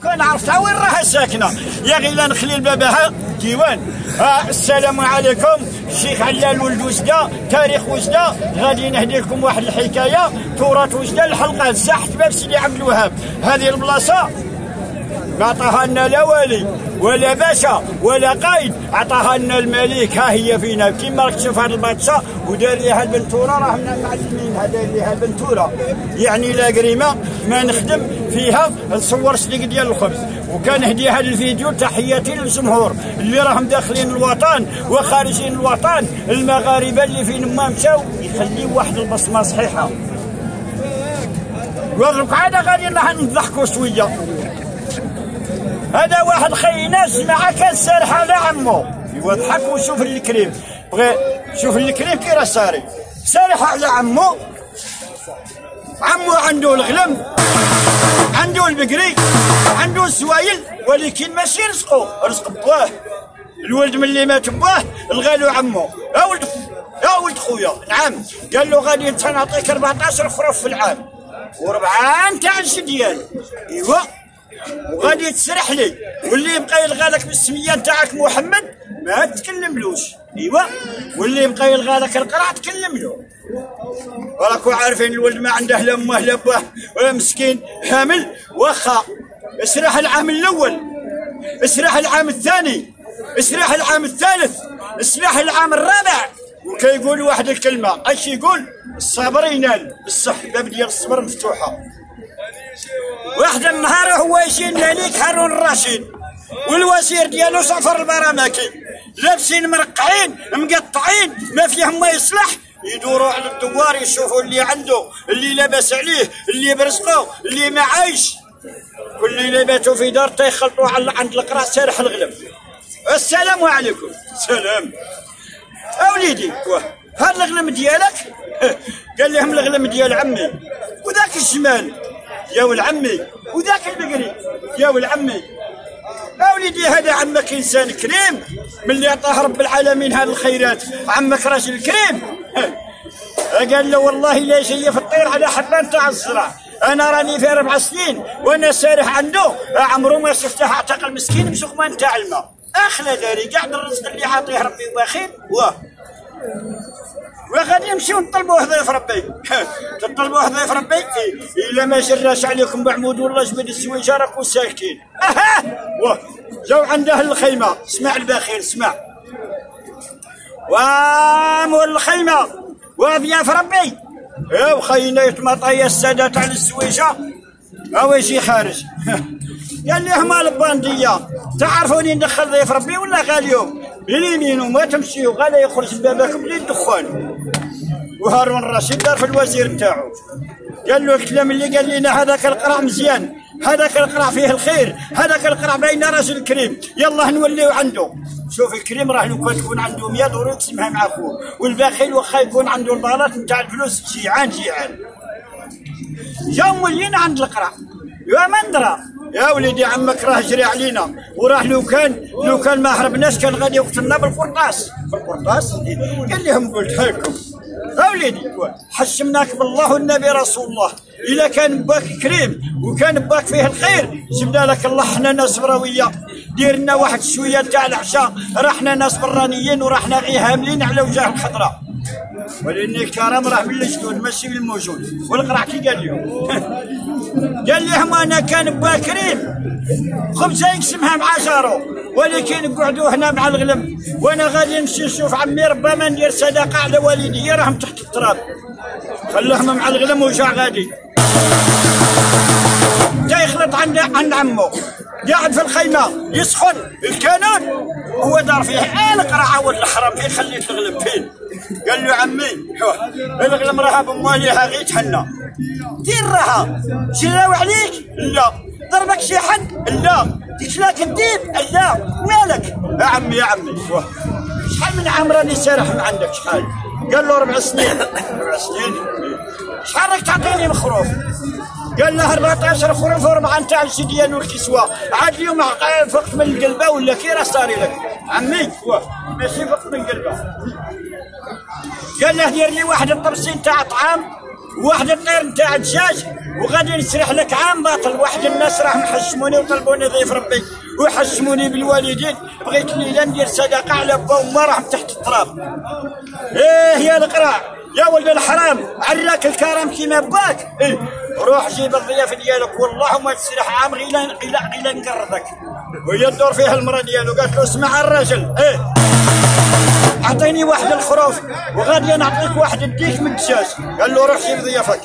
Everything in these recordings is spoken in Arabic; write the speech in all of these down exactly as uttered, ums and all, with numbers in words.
كان عرفتها وين راها ساكنه يا غي لا نخلي بابها ديوان. آه السلام عليكم. الشيخ علال ولد وجده تاريخ وجده غادي نهدي لكم واحد الحكايه تراث وجده الحلقه ساحه باب سيدي عبد الوهاب. هذه البلاصه ما عطاها لنا لا والي ولا باشا ولا قايد، عطاها لنا الملك. ها هي فينا كيما راك تشوف هذه الباطشه ودار ليها البنتوره، راه من المعلمين هذا ليها البنتوره، يعني لا قريمه ما نخدم فيها نصور سليق ديال الخبز. وكنهدي هذا الفيديو تحياتي للجمهور اللي راهم داخلين الوطن وخارجين الوطن، المغاربه اللي فين ما مشاو يخليو واحد البصمه صحيحه. ودرك عاد غادي نضحكوا شويه. هذا واحد خينا جماعه كان سارح على عمو، يضحك وشوف الكريم، بغى شوف الكريم كي راه ساري سارح على عمو. عمو عنده الغلم، عنده البقري، عنده السوايل، ولكن ماشي رزقه، رزق بواه. الولد ملي مات بواه لغالو عمو، يا ولد يا ولد خويا نعم، قال له غادي انت نعطيك أربعطاش خروف في العام وربعه نتاع الجديان. ايوا وغادي تسرح لي، واللي يبقى يلغى لك بالسميه نتاعك محمد ما تكلملوش. ايوا واللي يبقى يلغى لك القرع تكلم له. وراكم عارفين الولد ما عنده لا امه لا باه ولا مسكين حامل، واخا اسرح العام الاول، اسرح العام الثاني، اسرح العام الثالث، اسرح العام الرابع، وكيقول واحد الكلمه اش يقول؟ الصبر ينال بالصح، باب ديال الصبر مفتوحه. واحد النهار هو يجي الملك هارون الرشيد والوزير ديالو جعفر البرمكي لابسين مرقعين مقطعين ما فيهم ما يصلح، يدوروا على الدوار يشوفوا اللي عنده، اللي لاباس عليه، اللي برزقه، اللي ما عايش. كل اللي باتوا في دار تيخلطوا على عند القرع سارح الغلب. السلام عليكم. سلام اوليدي، هاد الغلم ديالك؟ قال لهم الغلم ديال عمي، وذاك الجمال يا ولد عمي، وذاك البقري يا ولد عمي. اوليدي هذا عمك انسان كريم ملي عطاه رب العالمين هذه الخيرات، عمك راجل كريم. قال له والله لا جاي في الطير على حبان تاع الزرع، انا راني في اربع سنين وانا سارح عنده عمرو ما شفته اعتقل مسكين بسقمان تاع الماء. اخلى داري قاعد الرزق اللي عاطيه ربي واخير واه وغادي نمشيو نطلبوا ضيف ربي. تطلبوا ضيف ربي الا ما جراش عليكم بعمود والله جبد السويجه راكم ساكتين. اها واه جاو عنده الخيمه، اسمع البخيل اسمع، ومول الخيمه وضياف ربي يا خينا يتمطى الساده تاع السويجه هو يجي خارج. قال لهم البانديه تعرفوني ندخل ضيف ربي ولا غاليوم باليمين وما تمشيو غالا يخرج باباكم بلي الدخان. وهارون الرشيد دار في الوزير نتاعو قال له الكلام اللي قال لنا هذاك القرع مزيان، هذاك القرع فيه الخير، هذاك القرع باين راجل كريم، يلا نوليو عنده. شوف الكريم راه لو كان تكون عنده مية دورو تسمها مع خوه، والبخيل واخا يكون عنده البلاط نتاع الفلوس جيعان جيعان. جاو مولين عند القرع يا مندرا يا وليدي عمك راه جري علينا وراه لو كان لو كان ما هربناش كان غادي يقتلنا بالقرطاس. بالقرطاس؟ قال لهم قلت لكم يا وليدي حشمناك بالله والنبي رسول الله، الا كان باك كريم وكان باك فيه الخير جبنا لك الله. حنا ناس براويه ديرنا واحد شويه تاع العشاء، راحنا ناس برانيين وراحنا غير هاملين على وجه الخضراء، ولان الكرم راه من الجدود ماشي من الموجود. والقرع كي قال لهم؟ قال لهم انا كان با كريم خبزه يقسمها مع جارو، ولكن قعدوا هنا مع الغلم وانا غادي نمشي نشوف عمي ربما ندير صدقه على والدي راهم تحت التراب. خلوهم مع الغلم وجا غادي جا يخلط عند عند عمو قاعد في الخيمه يسخن الكانون، هو دار فيه القرعه ولا الحرام فين خليت الغلم فين؟ قال له عمي الغلم راها بمواليها غير تحنى دير راها شراو عليك؟ لا. ضربك شي حد؟ لا. تشلاك الديب؟ لا. مالك؟ يا عمي يا عمي شحال من عام راني سارح من عندك شحال؟ قال له ربع سنين. ربع سنين؟ شحال راك تعطيني مخروف؟ قال له أربعطاش خروف وربعه نتاع الجديان والكسوه، عاد اليوم فقت من القلبه ولا كي راه صاري لك؟ عمي ماشي فقت من القلبه. قال له دير لي واحد الطبسين تاع طعام واحد الطير نتاع دجاج وغادي نسرح لك عام باطل. واحد الناس راهم حشموني وطلبوني ضيف ربي ويحشموني بالوالدين، بغيت الليله ندير صدقه على با وما راهم تحت التراب. ايه يا القراع يا ولد الحرام، عراك الكرم كيما باك. إيه روح جيب الضيافه ديالك والله ما تسرح عام غير غير غير نقرضك. وهي تدور فيها المراه ديالو قالت له اسمع الراجل، ايه اعطيني واحد الخروف وغادي نعطيك واحد الديك من الدجاج. قال له روح جيب ضيافك.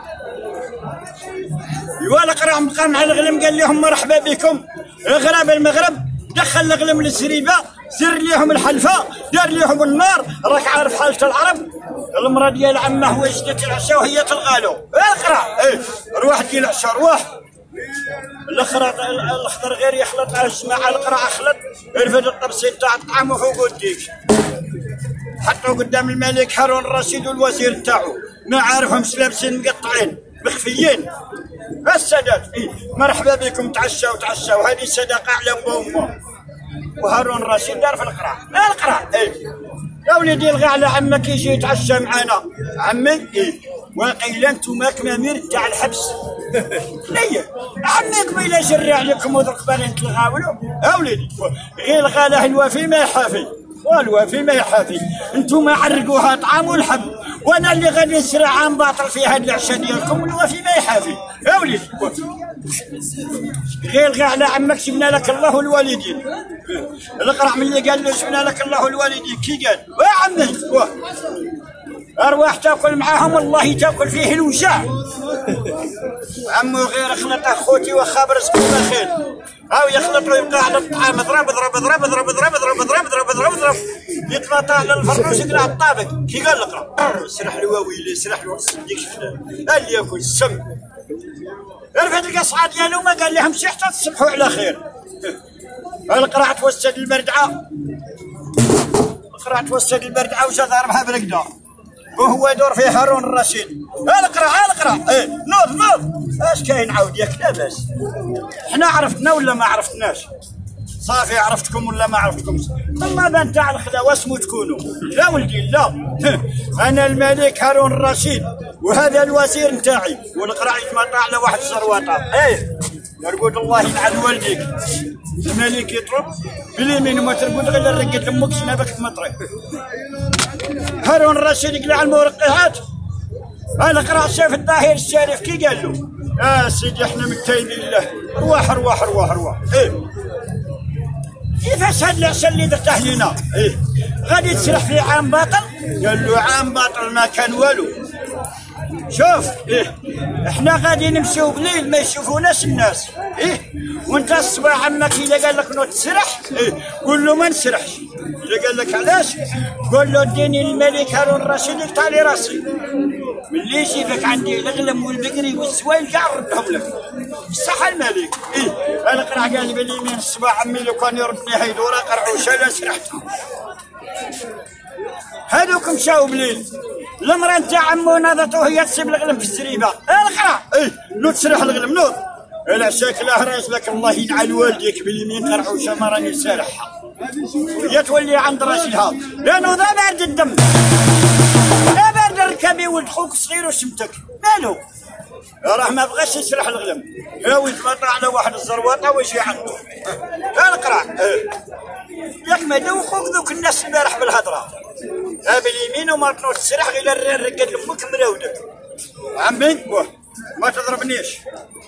ايوا القراع بقى مع الغلم قال لهم مرحبا بكم غراب المغرب. دخل الغلم للزريبه، زر ليهم الحلفه، دار ليهم النار. راك عارف حاله العرب، المراه ديال عمه وجدت العشاء وهي تلغالو. القراع ايه روح ديال العشاء روح. الاخر الاخضر غير يخلط على الجماعه. القراع خلط رفد الطبسين تاع الطعام وفوق الديك، حطوا قدام الملك هارون الرشيد والوزير تاعو، ما عارفهمش لابسين مقطعين مخفيين. السادات إيه مرحبا بكم تعشاو تعشاو، هذه صدقه على با وما. وهارون الرشيد دار في القراع. القراع ايه يا وليدي الغى على عمك يجي يتعشى معانا. عمي ايه وقيلا انتوما كمامير تاع الحبس. ليه عمي قبيله جري عليكم ودرك بالين تلغاولو. يا وليدي غير الغى له الوفي ما يحافي، والوفي ما يحافي. انتوما عرقوها طعام والحب، وانا اللي غادي نسرع عام باطل في هاد العشاء ديالكم والوفي ما يحافي. يا وليدي غير غير على عمك جبنا لك الله والوالدين. القرع ملي قال له جبنا لك الله والوالدين كي قال يا عمي ارواح تاكل معاهم والله تاكل فيه الوجع. عمو غير خلط اخوتي وخابر رزقك بخير، هاو يخلط ويبقى على الطعام اضرب اضرب اضرب اضرب اضرب اضرب اضرب اضرب اضرب اضرب يطلع على الفرنوس يقلع الطابق. كي قال القرع سرح الواويلي سرح له ديك اللي ياكل السم. رفد القصعه ديالو ما قال لهم شي حتى تصبحوا على خير. القرع توسد المردعه، القرع توسد المردعه وجا ضربها برقده وهو يدور فيه هارون الرشيد. القرع القرع ايه نوض نوض. اش كاين عاود ياك لاباس؟ حنا عرفتنا ولا ما عرفتناش؟ صافي عرفتكم ولا ما عرفتكمش؟ ثم بان تاع الخلا واسمو تكونوا. لا ولدي لا، انا الملك هارون الرشيد وهذا الوزير نتاعي. والقرع يتمطع على واحد الزرواطه. ايه يرقد الله يلعن والديك. الملك يطرب باليمين وما ترقد غير رقد لامك شنابك تمطري. هارون الرشيد يقلع المورقعات. القرع شاف الظاهر الشريف كي قال له اه سيدي احنا متايبين لله، رواح رواح رواح رواح. ايه كيفاش هاد العشاء اللي درته لينا؟ ايه غادي تسرح في عام باطل؟ قال له عام باطل ما كان والو. شوف ايه احنا غادي نمشيو بليل ما يشوفوناش الناس. ايه وانت الصباح عمك اذا قال لك نوض تسرح ايه قول له ما نسرحش. اذا قال لك علاش قول له اديني الملك هارون الرشيد يقطع لي راسي. ملي يجيبك عندي الغلم والبقري والسوايل كاع نردهم لك. بصح الملك ايه القرع قال لي باليمين الصباح عمي لو كان يردني هيدوره قرعوشه لا سرحتها. هذوك مشاو بليل، المراه نتاع عمو ناضت وهي تسيب الغلم في الزريبه. القرع ايه نوض تسرح الغلم نوض. العشاك لا راس لك الله يلعن والديك باليمين قرعوشه ما راني سارحها. وهي تولي عند راجلها لا نوض بارد الدم لا بارد ركبي ولد خوك صغير وشمتك مالو راه ما بغاش يسرح الغلم. هاوي تمطع على واحد الزرواطه ويجي عنده. القرع ايه ياك ما دوخوك ذوك الناس البارح بالهضره. ها باليمين وما تنوض تسرح غير رقد لامك مراودك. عمي ما تضربنيش.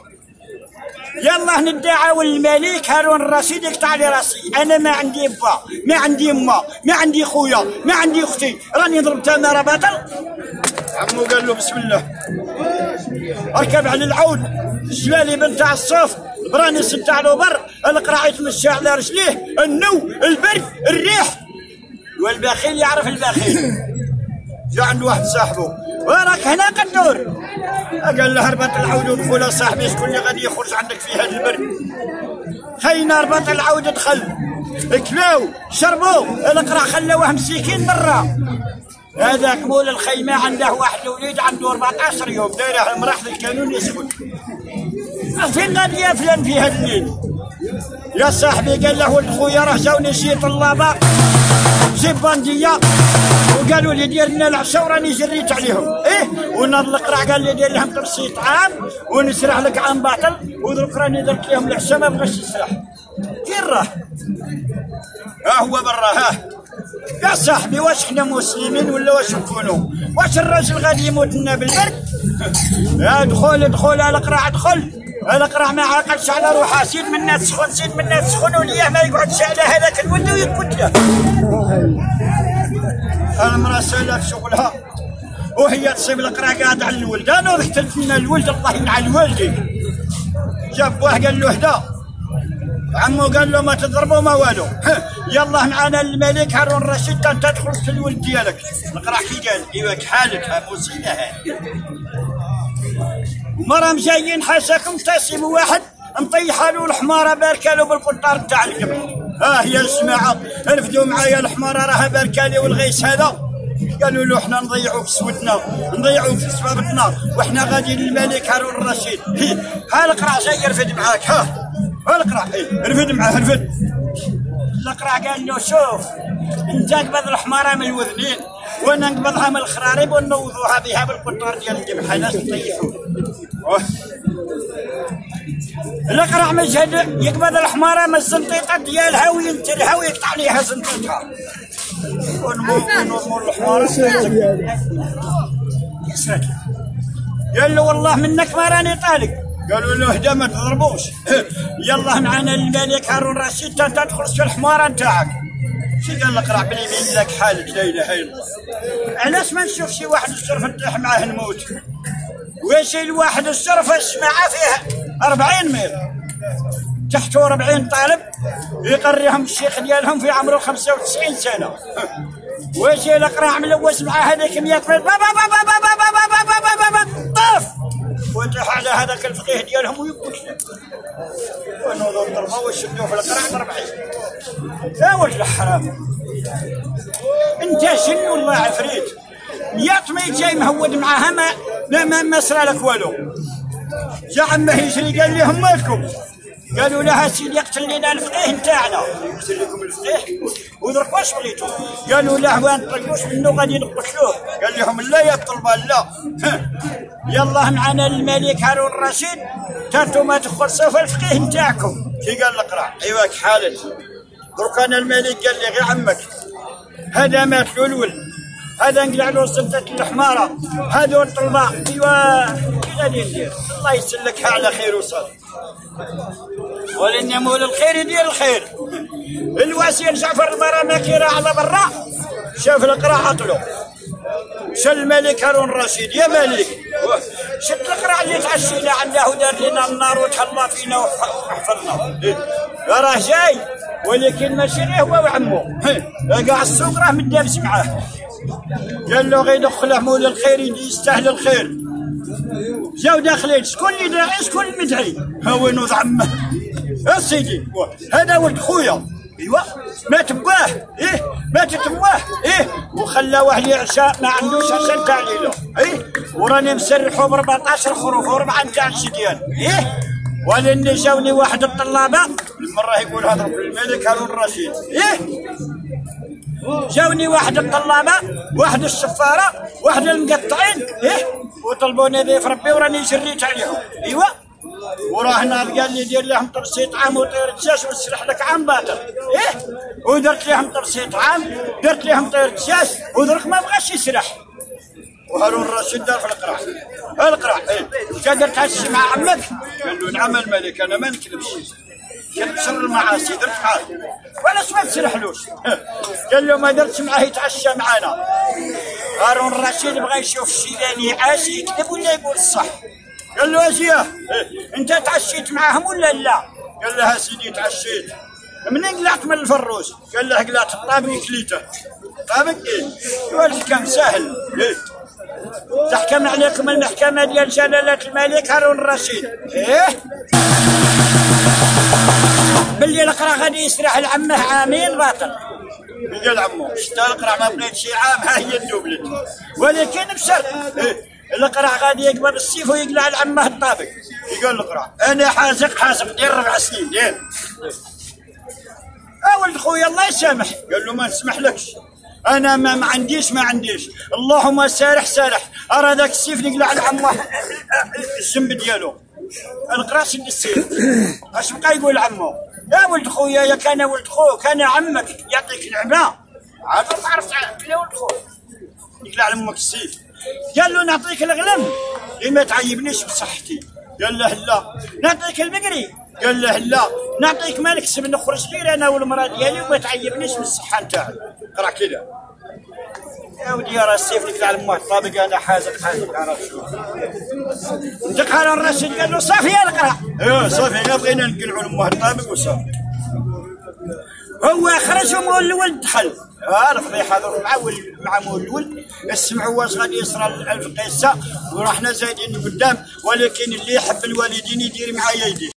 يلا ندعوا الملك هارون الرشيد يقطع لي راسي. انا ما عندي با ما عندي ما ما عندي خويا ما عندي اختي، راني ضرب تماره باطل. عمو قال له بسم الله اركب على العود. الجلالي بنت تاع الصوف برانيس تاع الوبر. القرع يتمشى على رجليه، النو البرد الريح. والبخيل يعرف البخيل. جا عند واحد صاحبه وراك هنا قدور. قال له هربط العود ودخل صاحبي شكون اللي غادي يخرج عندك في هذا البرد؟ خينا ربط العود دخل كلاو شربوا. القرع خلاوه مسكين برا. هذاك مول الخيمه عنده واحد الوليد عنده أربعطاش يوم دايره المراحل القانون يسكت. فين غادي يفلن في هذا الليل؟ يا صاحبي قال له ولد خويا راه جاوني شي طلابه جيب بانديه وقالوا لي دير لنا العشاء وراني جريت عليهم. ايه وناض القرع قال لي دير لهم ترصيد عام ونسرح لك عام باطل ودرك راني درت لهم العشاء ما بغاش يسرح. كي راه؟ ها هو برا ها يا صاحبي واش حنا مسلمين ولا واش نكونوا؟ واش الراجل غادي يموت لنا بالبرد؟ يا دخل ادخل على القرع ادخل القرع ما عاقلش على روحه. سيد من الناس سخن سيد من الناس سخن وليه ما يقعدش على هذاك الولد ويكتله. المراه سالة في شغلها وهي تصيب القرع قاعد على الولد. انا قتلت لنا الولد الله يلعن والدي. جاب واحد قال له هدا عمو قال له ما تضربوا ما والو. يلا معانا الملك هارون الرشيد انت تدخل في الولد ديالك. القرع كي قال ايوا حالتها مصيبه هذه. مرام جايين حاشاكم تصيبوا واحد مطيحه له الحماره باركه له بالقطار تاع القمح. ها هي الجماعه رفدوا معايا الحماره راها باركه لي والغيس هذا. قالوا له احنا نضيعوا في سودنا نضيعوا في سبابتنا وحنا غاديين للملك هارون الرشيد. ها القرع جاي يرفد معاك. ها ها القرع رفد معاه رفد. القرع قال له شوف انت قبض الحماره من الوذنين وانا نقبضها من الخراريب ونوضوها بها بالقطار ديال القمح. ناس نطيحوا. القرع مجهد يقبض الحماره من الزنطيطه ديالها وينترها ويقطع ليها زنطيطها. ونمر الحماره يسرك. قال له والله منك ما راني طالق. قالوا له هدا ما تضربوش. يلا معنا الملك هارون الرشيد تدخل في الحماره نتاعك. شي قال القرع باليمين لك حالك لا اله الا الله. علاش ما نشوف شي واحد الشرف نطيح معاه نموت؟ ويجي الواحد الشرف الجماعه فيه أربعين ميل تحته أربعين طالب يقريهم الشيخ ديالهم في عمره خمسة وتسعين سنه. ويجي القرع ملوث مع هذاك مية ميل طاف ويطيح على هذاك الفقيه ديالهم ويقتل. ونوضوا نضربوا ويشدوه في القرع أربعين. يا ولد الحرام انت جن ولا عفريت؟ مية ميل جاي مهود معاها ما ما ما صرا لك والو. جا عمه يجري قال لهم مالكم؟ قالوا لها سيدي يقتل لنا الفقيه نتاعنا. يقتل لكم الفقيه ودرك واش بغيتوا؟ قالوا له ما نطلقوش منه غادي نقتلوه. قال لهم لا يا الطلبه لا. يلا معنا الملك هارون الرشيد تانتو ما تخلصوا في الفقيه نتاعكم. كي قال القرع ايوا كحالت درك انا الملك قال لي غير عمك هذا مات له الولد هذا نقلع له سلطه الحماره هذو الطلبه. ايوا كي غادي ندير؟ الله يسلكها على خير وصالح. ولن مول الخير يدير الخير. الوزير جعفر البرامكي راه على برا شاف القرع عطلو. شا الملك هارون الرشيد يا ملك شد القرع اللي تعشينا عنده ودار لنا النار وتهلا فينا وحفظنا. راه جاي ولكن ماشي غير هو وعمو كاع السوق راه مدابس معاه. قال له غير دخله مول الخير يستاهل الخير. جاو داخلين شكون اللي داعي شكون المدعي؟ ها وين ولد عمه؟ اسيدي هذا ولد خويا. ايوا مات باه ايه ماتت باه ايه وخلاه واحد العشاء ما عندوش عشاء تاع ليله. ايه وراني مسرحو ب أربعطاش خروف وربعه نتاع الشديان. ايه ولاني جاوني واحد الطلابه المره يقول هذا الملك هارون الرشيد. ايه جاوني واحد الطلابه واحد الشفاره واحد المقطعين ايه وطلبوني ضيف ربي وراني جريت عليهم. ايوا وراه ناض قال لي دير لهم ترصيد عام وطير دجاج ونسرح لك عام باطل. ايه ودرت لهم ترصيد عام درت لهم طير دجاج ودرك ما بغاش يسرح. وهارون الرشيد دار في القرع. القرع ايه جا درت هادشي مع عمك؟ قال له نعم الملك انا ما نكذبش كنبشر المعاصي درت معاه. وعلاش ما تسرحلوش؟ قال له ما درتش معاه يتعشى معانا. هارون الرشيد بغى يشوف الشيلاني عاش يكذب ولا يقول الصح. قال له اجيه انت تعشيت معاهم ولا لا؟ قال له سيدي تعشيت. منين قلعت من الفروس؟ قال له قلعت الطابق كليته. طابق ايه؟ الولد كان ساهل. ايه تحكم عليكم المحكمه ديال جلاله الملك هارون الرشيد. ايه باللي القرع غادي يسرح لعمه عامين باطل. قال عمو شتا القرع ما بغيت شي عام ها هي دوبلت ولكن بشرط إيه؟ القرع غادي يقبض السيف ويقلع لعمه الطابق. يقول القرع انا حازق حازق دير ربع سنين دير اه ولد خويا الله يسامح. قال له ما نسمحلكش، انا ما, ما عنديش ما عنديش اللهم سارح سارح. ارى ذاك السيف نقلع على عمه الجنب ديالو القراش اللي السيف. اش بقى يقول لعمو؟ يا ولد خويا يا كان ولد خوك كان عمك يعطيك النعمه عاد ما تعرف يا ولد خوك نقلع على امك السيف. قال له نعطيك الغلم اللي ما تعيبنيش بصحتي. قال له لا. نعطيك البقري. قال له لا. نعطيك ما نكسب نخرج غير انا والمراه ديالي وما تعيبنيش من الصحه نتاعي. قرا كذا يا ودي يا راه السيف نقلع على امك طابق انا حازق حازق راه شوف انت قال الراشد. قال له صافي يا القرا. ايوا صافي بغينا نقلعوا لامه الطابق وصافي. هو خرج ومول الولد دخل. ها الفضيحه هذوك مع مع مول الولد سمعوا واش غادي يصرى القصه ورحنا زايدين قدام. ولكن اللي يحب الوالدين يدير معايا يديه.